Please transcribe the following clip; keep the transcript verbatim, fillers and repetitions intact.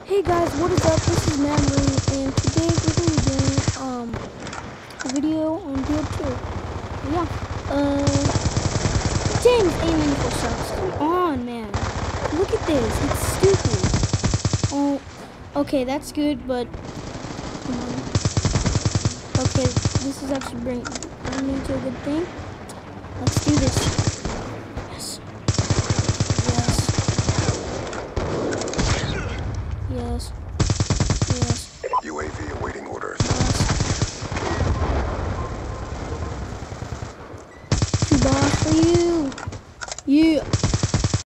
Hey guys, what is up? This is Memory, and today we're going to be doing um a video on Build two. Yeah. Uh, James aiming for shots. Come on, man. Look at this. It's stupid. Oh, okay, that's good, but come on. Okay, this is actually bringing me to a good thing. Let's do this. Yes. Yes. Yes. U A V awaiting orders. Two balls for you.